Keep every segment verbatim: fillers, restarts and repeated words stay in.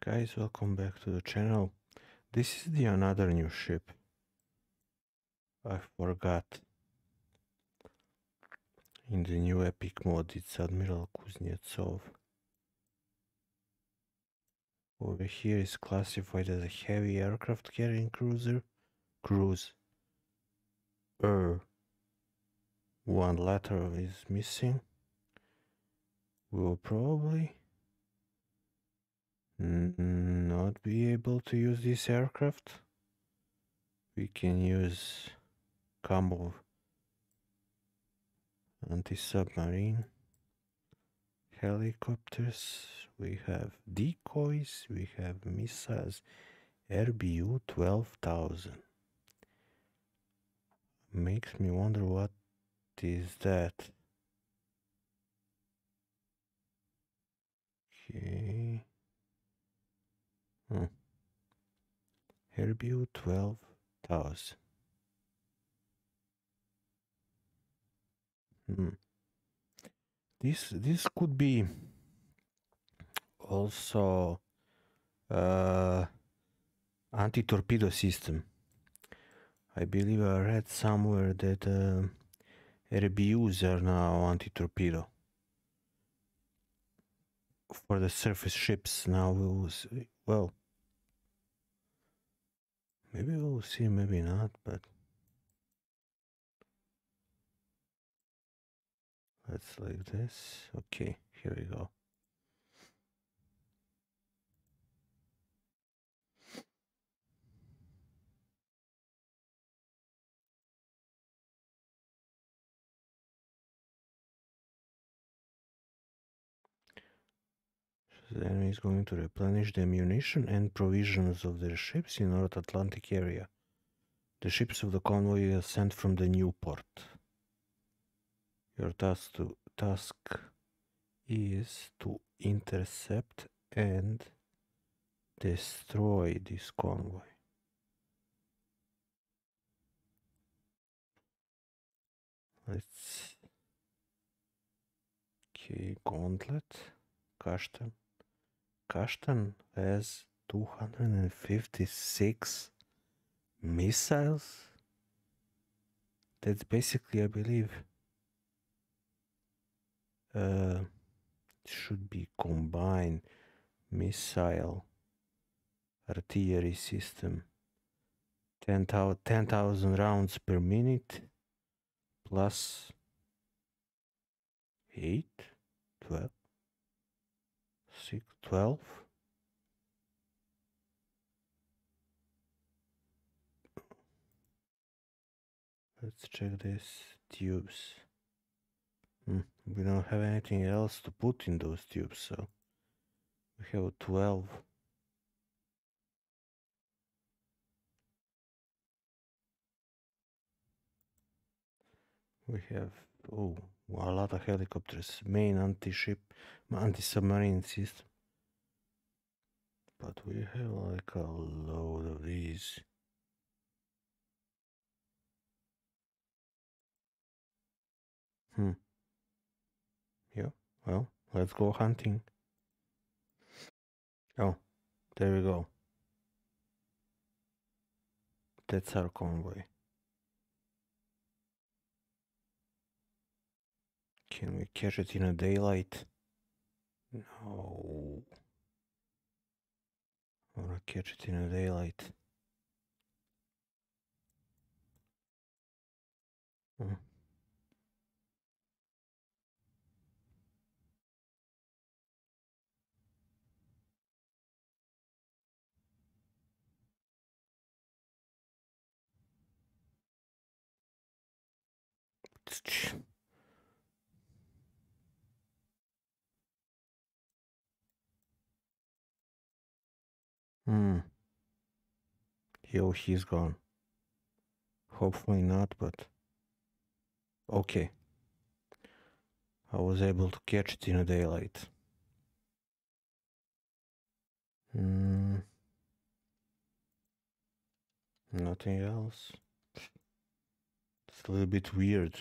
Guys, welcome back to the channel. This is the another new ship. I forgot. In the new epic mode, it's Admiral Kuznetsov. Over here is classified as a heavy aircraft carrying cruiser. Cruise. Er. One letter is missing. We will probably not be able to use this aircraft. We can use combo anti-submarine helicopters. We have decoys. We have missiles. R B U twelve thousand. Makes me wonder what is that. Okay. Hmm. R B U twelve thousand. Hmm. This this could be also uh, anti-torpedo system. I believe I read somewhere that uh, R B Us are now anti-torpedo for the surface ships. Now we will see. Well, maybe we'll see, maybe not, but let's like this. Okay, here we go. The enemy is going to replenish the ammunition and provisions of their ships in North Atlantic area. The ships of the convoy are sent from the new port. Your task to task is to intercept and destroy this convoy. Let's okay, Gauntlet, Kashtan. Kashtan has two hundred fifty-six missiles. That's basically, I believe, uh, should be combined missile artillery system. ten thousand rounds per minute plus eight, twelve, six, twelve. Let's check this. Tubes. Hmm. We don't have anything else to put in those tubes, so we have twelve. We have, oh, a lot of helicopters. Main anti-ship, anti-submarine system. But we have like a load of these. Hmm. Yeah, well, let's go hunting. Oh, there we go. That's our convoy. Can we catch it in a daylight? No. I wanna catch it in a daylight. Hmm. Hmm. Yo, he's gone. Hopefully not, but okay. I was able to catch it in a daylight. Hmm. Nothing else. It's a little bit weird.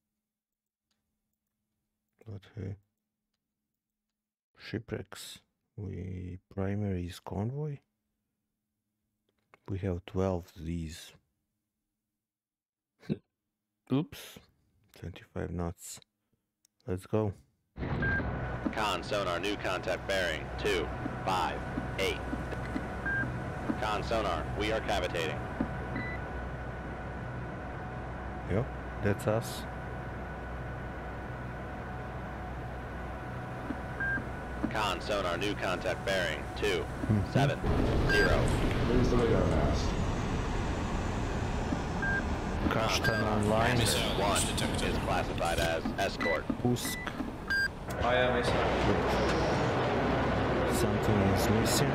But hey. Shipwrecks. We primary is convoy. We have twelve of these. Oops. twenty-five knots. Let's go. Con sonar, new contact bearing two five eight. Con sonar, we are cavitating. Yep, that's us. Con sonar, new contact bearing two seven zero. Raise the radar mast. Kashtan online. One is classified as escort. Pusk. I am missing. Something is missing.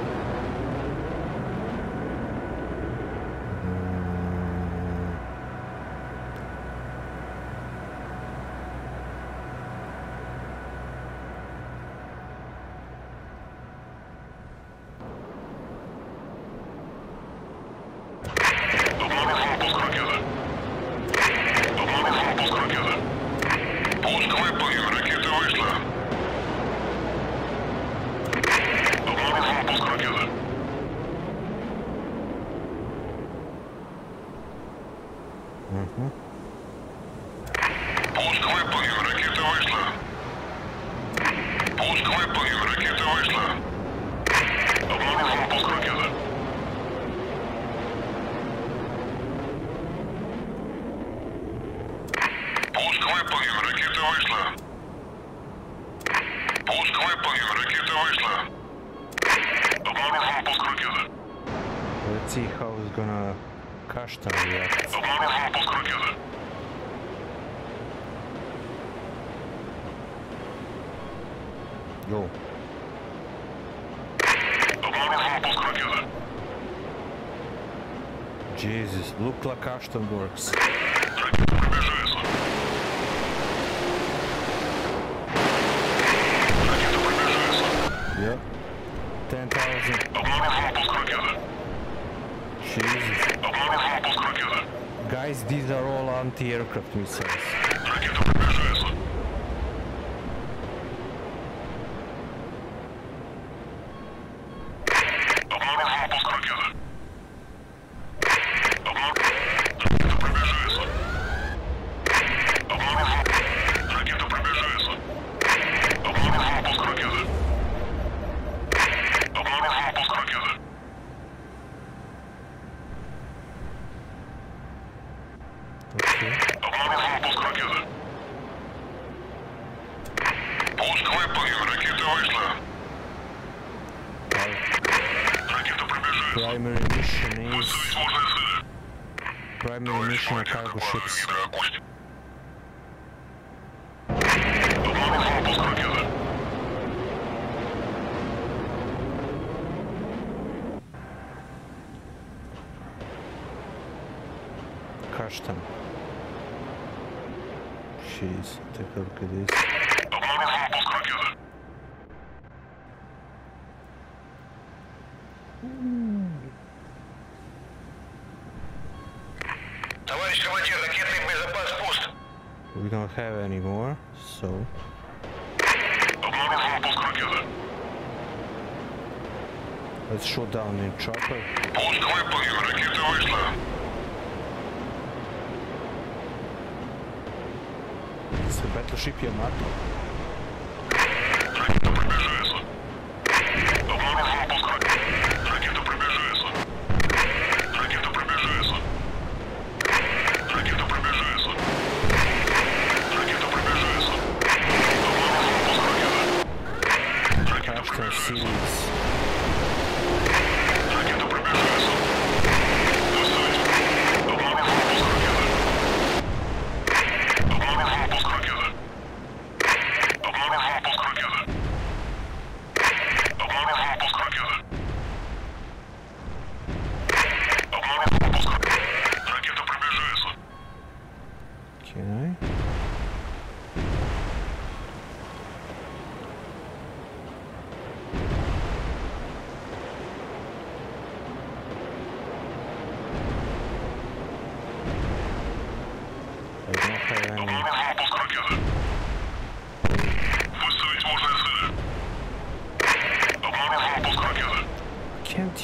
Mm. Мгм. Пуск выполнен, ракета вышла. Пуск выполнен, ракета вышла. Обнаружен пуск ракеты. Пуск выполнен, ракета вышла. Пуск выполнен, ракета вышла. Обнаружен пуск ракеты. Let's see how it's gonna Kashtan react. Обнаружен пуск ракеты. Go. Обнаружен пуск ракеты. Jesus, look like Kashtan works. Ракета приближается. Ракета приближается. Yep. ten thousand. Обнаружен пуск ракеты. Jesus. Обнаружен пуск ракеты. Guys, these are all anti-aircraft missiles. Ракета приближается. Обнаружен пуск ракеты. Обнаружен. Ракета приближается. Обнаружен. Ракета приближается. Обнаружен пуск ракеты. Обнаружен пуск ракеты. Okay. Обнаружен пуск ракеты. Пуск выполнен, ракета вышла. Our Ракета приближается. primary mission is Выставить можно цели. primary mission of cargo ships. Гидроогонь. Обнаружен пуск ракеты. Kashtan. Jeez, take a look at this. Обнаружен пуск ракеты. Товарищ командир, ракетный боезапас пуст. We don't have any more, so Обнаружен пуск ракеты. let's shoot down in chopper. Пуск выполнен, ракета вышла. It's a battleship Yamato. Ракета приближается. Обнаружен пуск ракеты. Ракета приближается. Ракета приближается. Ракета приближается. Ракета приближается. Обнаружен пуск ракеты. Ракета Kashtan приближается. series. Ракета приближается. Доставить. Обнаружен пуск ракеты. Обнаружен пуск ракеты.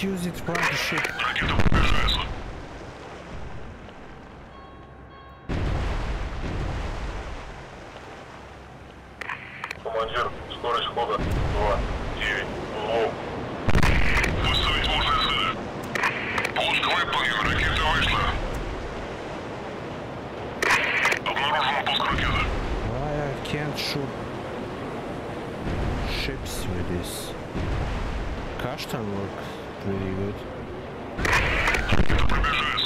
Let's use it for the ship. Ракета приближается. Командир, скорость хода два девять узлов. Выставить нужные цели. Пуск выполнен, ракета вышла. Обнаружен пуск ракеты. Why I can't shoot ships with this? Kashtan works pretty good. Ракета приближается.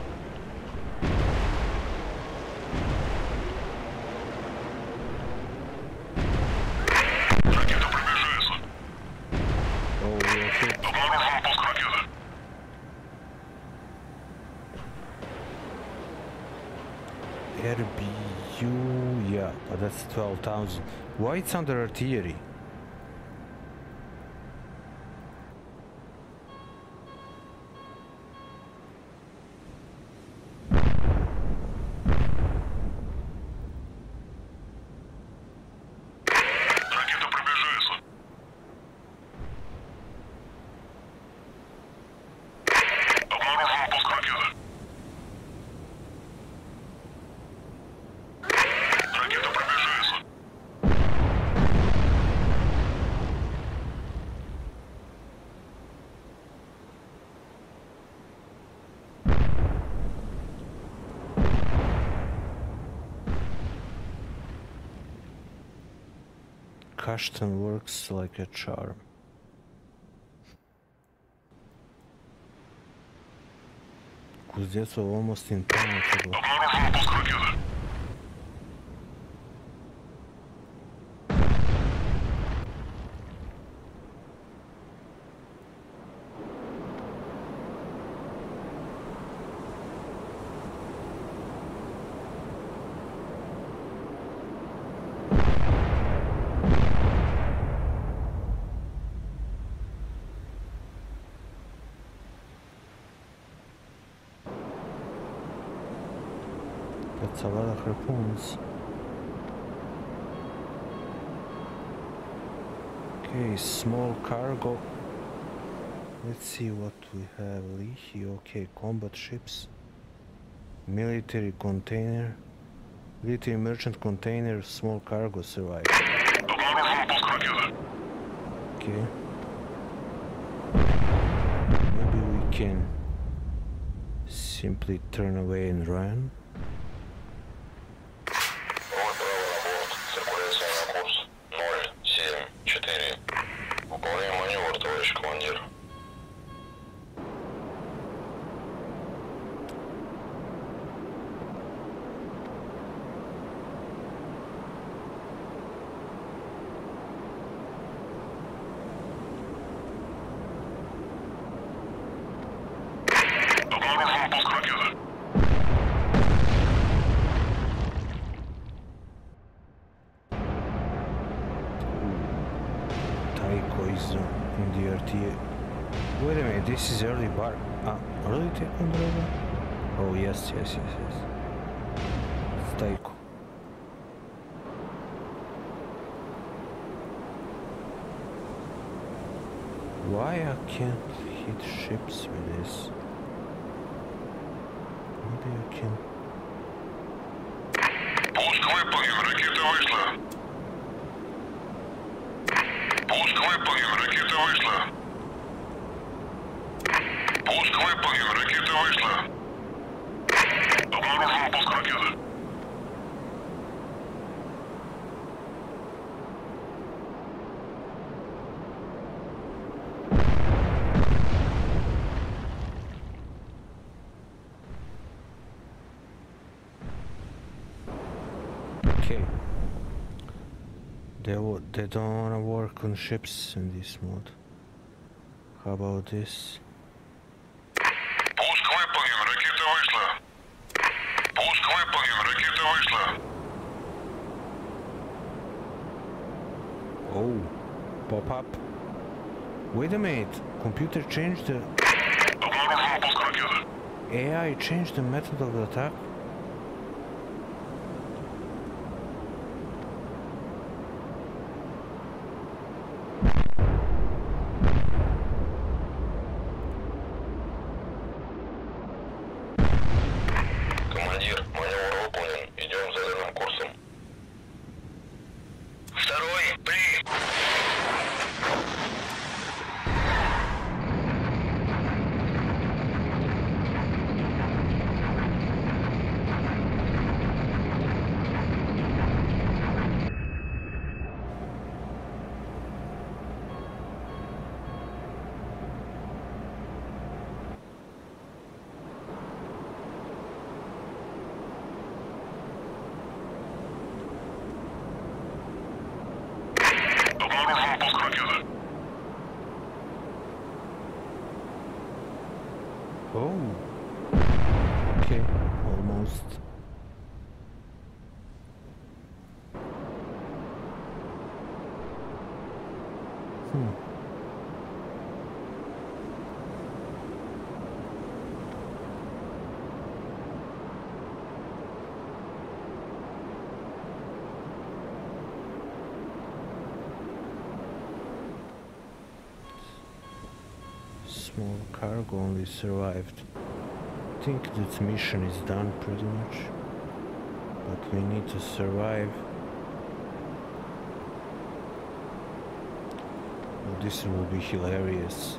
Ракета приближается. Oh, we are hit. Обнаружен пуск ракеты. R B U, yeah, but that's twelve thousand. Why it's under artillery? Ракета приближается. Обнаружен пуск ракеты. Ракета приближается. Kashtan works like a charm. Kuznetsov almost impenetrable. Обнаружен пуск ракеты. That's a lot of harpoons. Okay, small cargo. Let's see what we have. Leahy, okay, combat ships. Military container. Military merchant container, small cargo survive. Обнаружен пуск ракеты. Okay. Maybe we can simply turn away and run. Право на борт. Циркуляция на курс ноль семь четыре. Выполняем маневр, товарищ командир. Обнаружен пуск ракеты. Taiko is in the R T A. Wait a minute, this is early bar. Ah, early Taekwondo? Oh, yes, yes, yes, yes. It's Taiko. Why I can't hit ships with this? Maybe I can. Пуск выполнен, ракета вышла. Пуск выполнен, ракета вышла. Пуск выполнен, ракета вышла. Обнаружен пуск ракеты. Okay. They, wo- they don't want to work on ships in this mode. How about this? Пуск выполнен, ракета вышла. Пуск выполнен, ракета вышла. Oh, pop up. Wait a minute. Computer changed the Обнаружен пуск ракеты. A I changed the method of the attack. Обнаружен пуск ракеты. Oh, okay, almost. Hmm. Small cargo only survived. I think that mission is done pretty much, but we need to survive. Oh, this will be hilarious.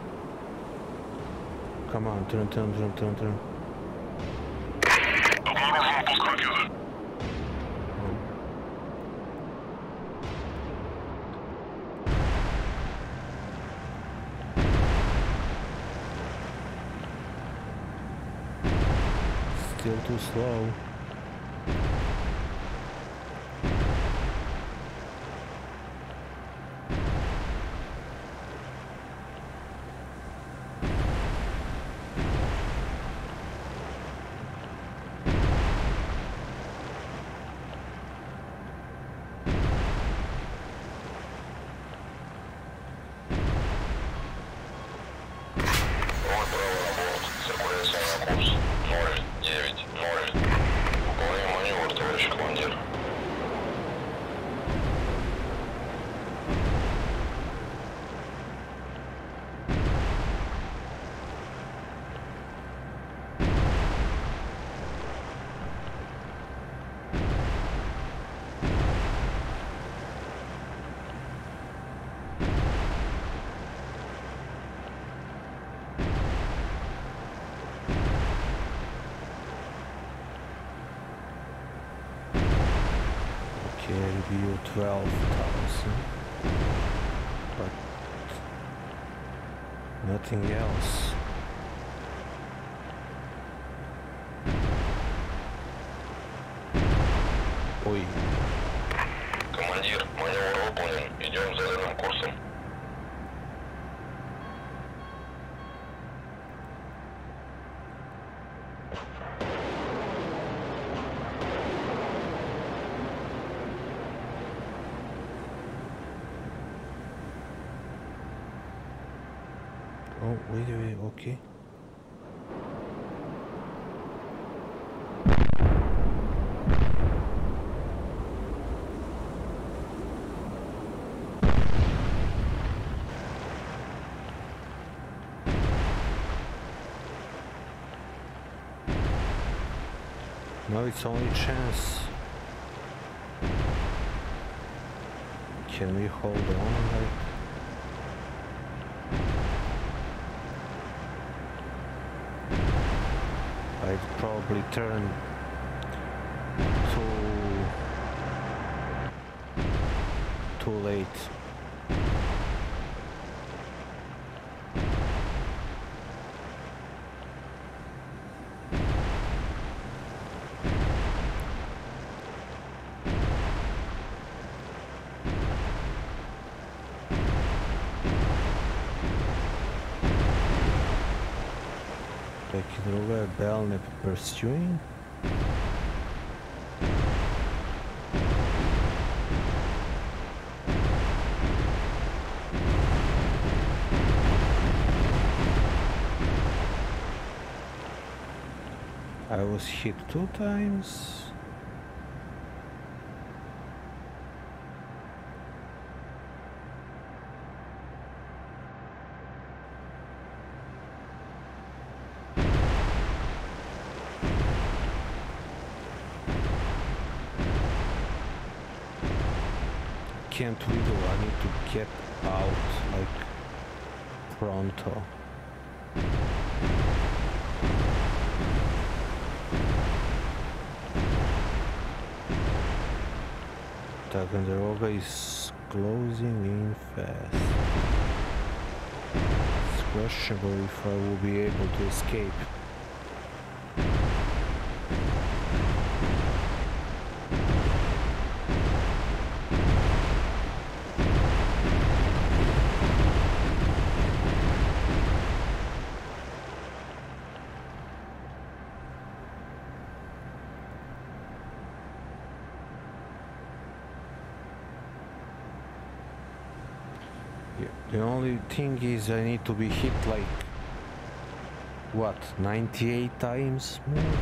Come on, turn, turn, turn, turn, turn. Обнаружен пуск ракеты. Still too slow. Review twelve thousand, but nothing else. Ой. Командир, маневр выполнен. Идем заданным курсом. Oh, wait, wait, okay. Now it's only chance. Can we hold on, like? I'd probably turn too too late. Друга Bell не pursuing. I was hit two times. Can't wiggle, I need to get out like pronto. Ticonderoga is closing in fast. It's questionable if I will be able to escape. Yeah, the only thing is I need to be hit like what, ninety-eight times more?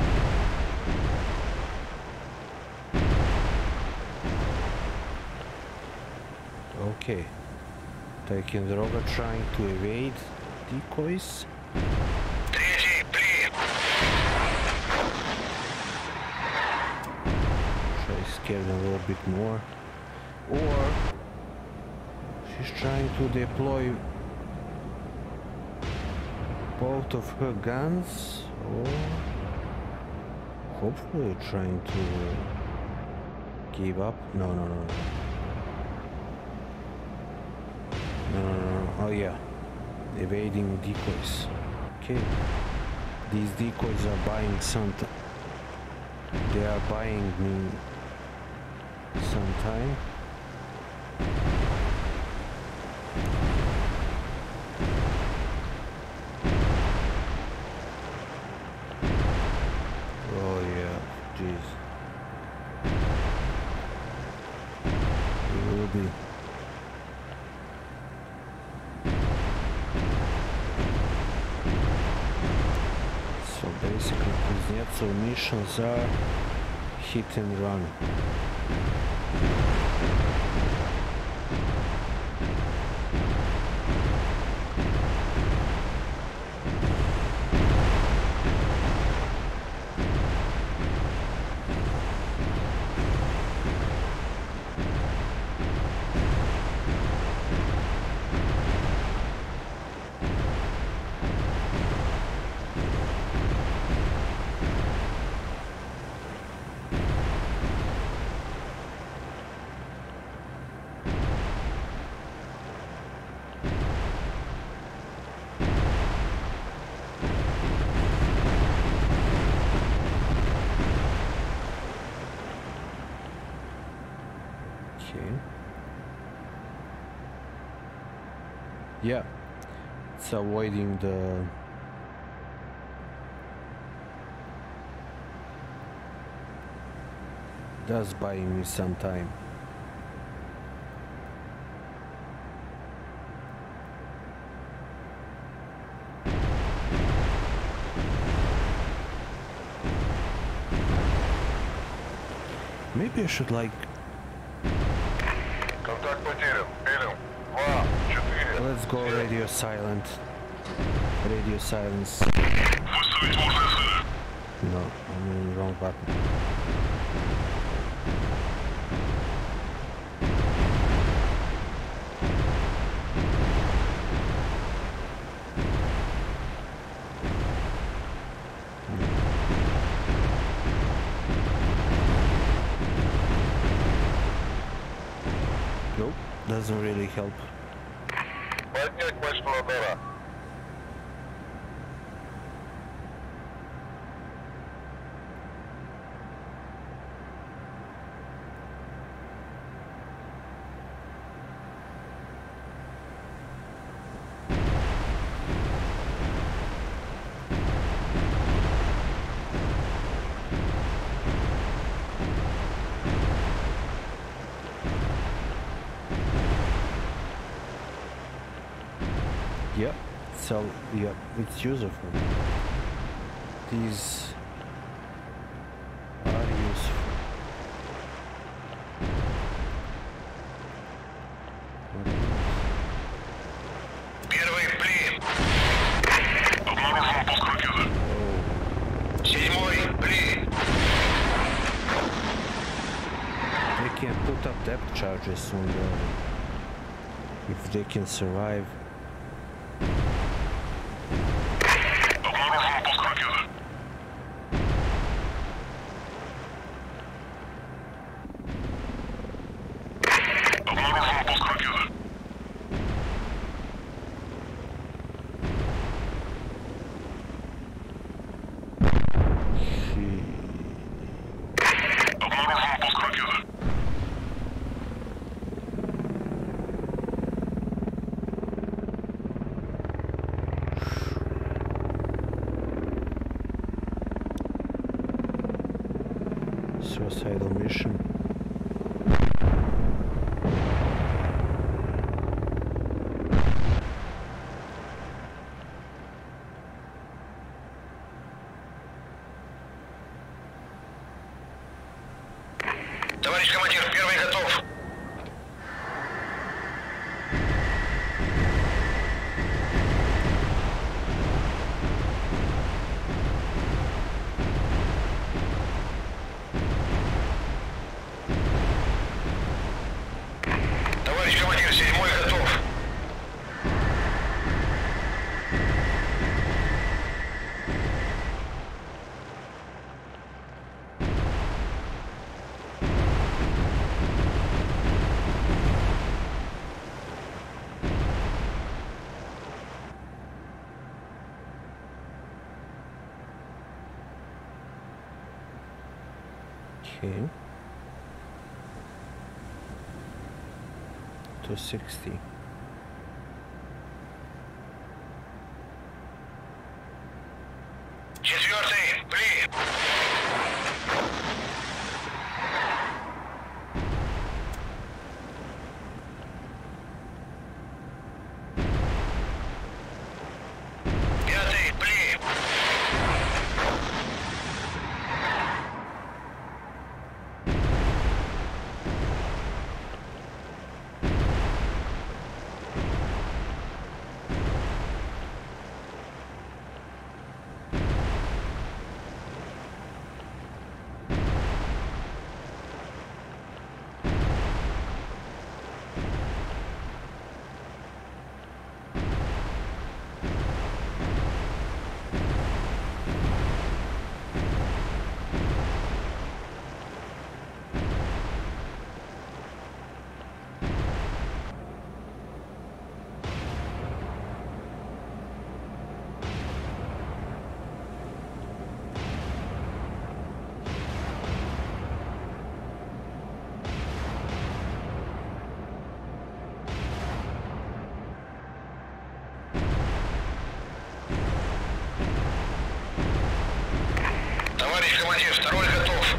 Okay. Taking the rocket, trying to evade decoys. Третий, при. Try to scare them a little bit more. Or she's trying to deploy both of her guns, or hopefully trying to give up. No, no, no. No, no, no, no. Oh yeah, evading decoys. Okay, these decoys are buying something. They are buying me some time. Oh yeah, jeez. It will be. So basically, Kuznetsov missions are hit and run. Yeah, it's avoiding the does buying me some time. Maybe I should like Контакт потерян. Принял. Два, четыре. let's go radio silent. Radio silence. Выставить можно СХ. No, I'm in the wrong button. Nope, doesn't really help. Поднять мощного удара. Yep, so yep, it's useful. These are useful. Первый, при. Обнаружен пуск ракеты. Oh, Седьмой, при. they can put up depth charges on the if they can survive. Обнаружен пуск ракеты. Обнаружен пуск ракеты. Обнаружен пуск ракеты. Suicidal mission. Okay. two sixty. Четвертый, при. Пятый, при. Товарищ командир, второй готов.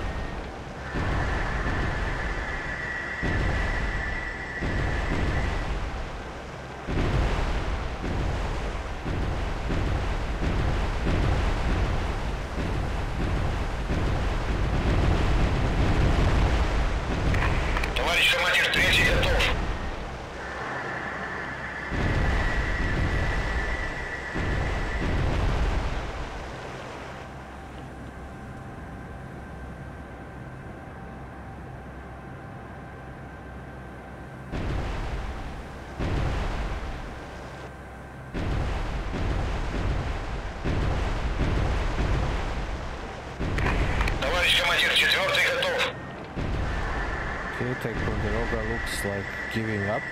Товарищ командир, третий готов. Товарищ командир, четвертый готов. Okay, Ticonderoga looks like giving up.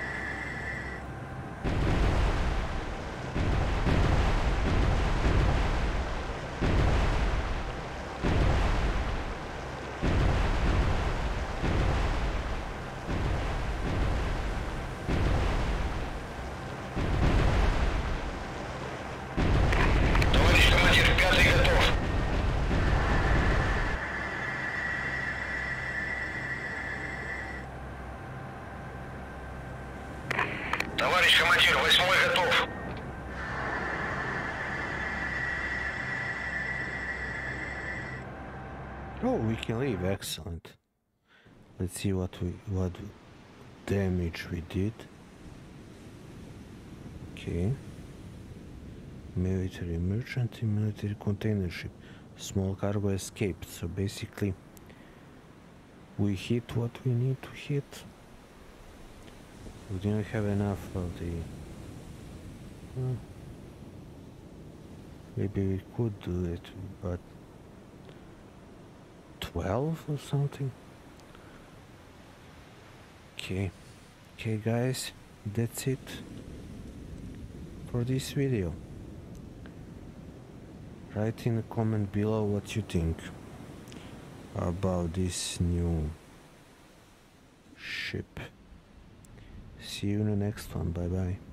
Товарищ командир, пятый готов. Товарищ командир, восьмой готов. Oh, we can leave. Excellent. Let's see what we what damage we did. Okay. Military merchant and military container ship. Small cargo escaped. So basically, we hit what we need to hit. We didn't have enough of the. Well, maybe we could do it, but twelve or something. Okay, okay, guys, that's it for this video. Write in the comment below what you think about this new ship. See you in the next one. Bye bye.